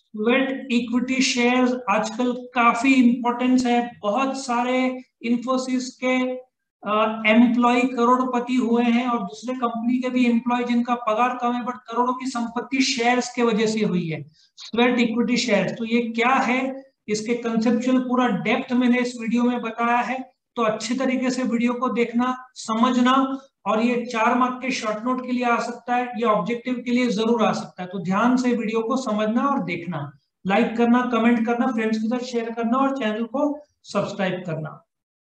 Sweat equity shares आजकल काफी importance है। बहुत सारे इंफोसिस के एम्प्लॉय करोड़पति हुए हैं और दूसरे कंपनी के भी एम्प्लॉय जिनका पगार कम है बट करोड़ों की संपत्ति शेयर्स के वजह से हुई है। स्वेट इक्विटी शेयर्स तो ये क्या है, इसके कंसेप्चुअल पूरा डेप्थ मैंने इस वीडियो में बताया है। तो अच्छे तरीके से वीडियो को देखना, समझना, और ये 4 मार्क के शॉर्ट नोट के लिए आ सकता है, ये ऑब्जेक्टिव के लिए जरूर आ सकता है। तो ध्यान से वीडियो को समझना और देखना, लाइक करना, कमेंट करना, फ्रेंड्स के साथ शेयर करना और चैनल को सब्सक्राइब करना।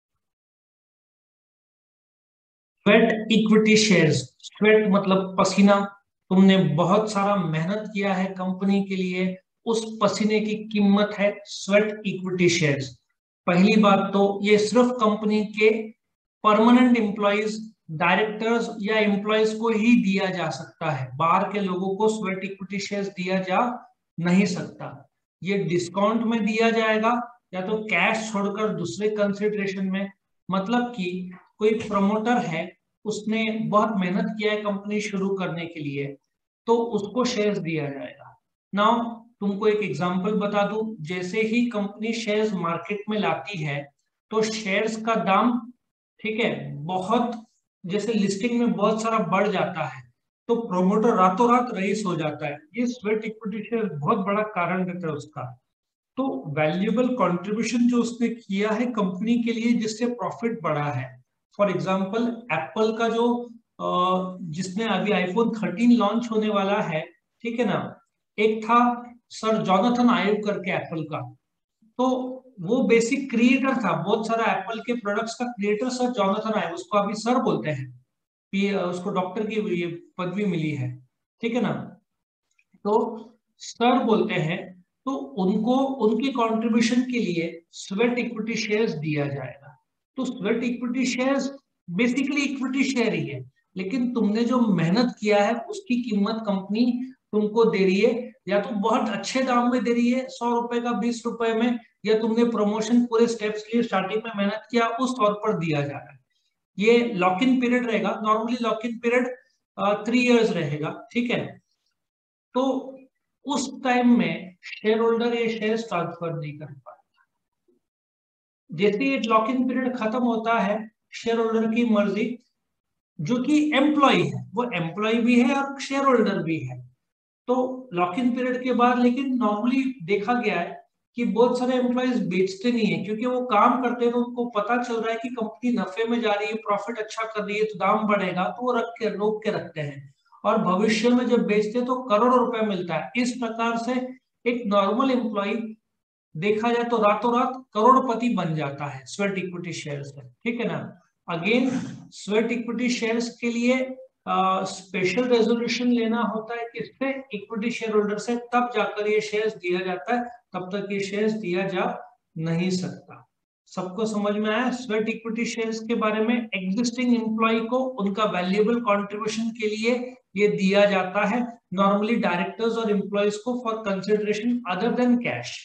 स्वेट इक्विटी शेयर्स, स्वेट मतलब पसीना। तुमने बहुत सारा मेहनत किया है कंपनी के लिए, उस पसीने की कीमत है स्वेट इक्विटी शेयर्स। पहली बात तो ये सिर्फ कंपनी के परमानेंट एम्प्लॉयज, डायरेक्टर्स या एम्प्लॉयज को ही दिया जा सकता है। बाहर के लोगों को स्वेट इक्विटी शेयर्स दिया जा नहीं सकता। ये डिस्काउंट में दिया जाएगा या तो कैश छोड़कर दूसरे कंसिडरेशन में। मतलब कि कोई प्रमोटर है, उसने बहुत मेहनत किया है कंपनी शुरू करने के लिए, तो उसको शेयर्स दिया जाएगा। नाउ तुमको एक एग्जांपल बता दूं, जैसे ही कंपनी शेयर्स मार्केट में लाती है तो शेयर्स का दाम, ठीक है, बहुत, जैसे लिस्टिंग में बहुत सारा बढ़ जाता है तो प्रोमोटर रातों रात रईस हो जाता है। ये स्वेट इक्विटी शेयर बहुत बड़ा कारण रहता है उसका। तो वैल्यूएबल कंट्रीब्यूशन जो उसने किया है कंपनी के लिए, जिससे प्रॉफिट बढ़ा है। फॉर एग्जांपल एप्पल का जो जिसने अभी आईफोन 13 लॉन्च होने वाला है, ठीक है ना, एक था सर जोनाथन आइव करके एप्पल का। तो वो बेसिक क्रिएटर था, बहुत सारा एप्पल के प्रोडक्ट्स का क्रिएटर सर जोनाथन आइव, उसको अभी सर बोलते हैं। उसको डॉक्टर की ये पदवी मिली है, ठीक है ना। तो सर बोलते हैं, तो उनको उनकी कंट्रीब्यूशन के लिए स्वेट इक्विटी शेयर्स दिया जाएगा। तो sweat equity shares basically equity share ही है, लेकिन तुमने जो मेहनत किया है उसकी कीमत कंपनी तुमको दे रही है। या तो बहुत अच्छे दाम में दे रही है, 100 रुपए का 20 रुपए में, या तुमने प्रमोशन पूरे स्टेप्स लिए स्टार्टिंग में मेहनत किया उस तौर पर दिया जा रहा है। ये लॉक इन पीरियड रहेगा, normally lock in period 3 years रहेगा, ठीक है। तो उस टाइम में शेयर होल्डर ये शेयर ट्रांसफर नहीं कर पाए। जैसे ये लॉक इन पीरियड खत्म होता है, शेयर होल्डर की मर्जी, जो कि एम्प्लॉय है, वो एम्प्लॉय भी है और शेयर होल्डर भी है। तो लॉक इन पीरियड के बाद लेकिन नॉर्मली देखा गया है कि बहुत सारे एम्प्लॉयज बेचते नहीं है, क्योंकि वो काम करते हैं तो उनको पता चल रहा है कि कंपनी नफे में जा रही है, प्रॉफिट अच्छा कर रही है, तो दाम बढ़ेगा, तो वो रोक के रखते हैं। और भविष्य में जब बेचते हैं तो करोड़ों रुपए मिलता है। इस प्रकार से एक नॉर्मल एम्प्लॉय देखा जाए तो रातों रात करोड़पति बन जाता है स्वेट इक्विटी शेयर्स में, ठीक है ना। अगेन स्वेट इक्विटी शेयर्स के लिए स्पेशल रेजोल्यूशन लेना होता है किससे, इक्विटी शेयर होल्डर से, तब जाकर ये शेयर्स दिया जाता है। तब तक ये शेयर्स दिया जा नहीं सकता। सबको समझ में आया स्वेट इक्विटी शेयर्स के बारे में। एग्जिस्टिंग एम्प्लॉय को उनका वैल्यूएबल कंट्रीब्यूशन के लिए ये दिया जाता है, नॉर्मली डायरेक्टर्स और एम्प्लॉयज को for consideration other than cash.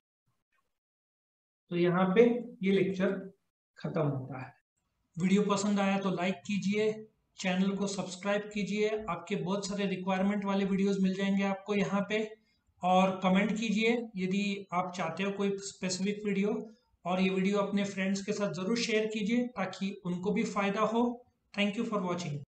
तो यहाँ पे ये लेक्चर खत्म होता है। वीडियो पसंद आया तो लाइक कीजिए, चैनल को सब्सक्राइब कीजिए, आपके बहुत सारे रिक्वायरमेंट वाले वीडियोस मिल जाएंगे आपको यहाँ पे। और कमेंट कीजिए यदि आप चाहते हो कोई स्पेसिफिक वीडियो। और ये वीडियो अपने फ्रेंड्स के साथ जरूर शेयर कीजिए ताकि उनको भी फायदा हो। Thank you for watching.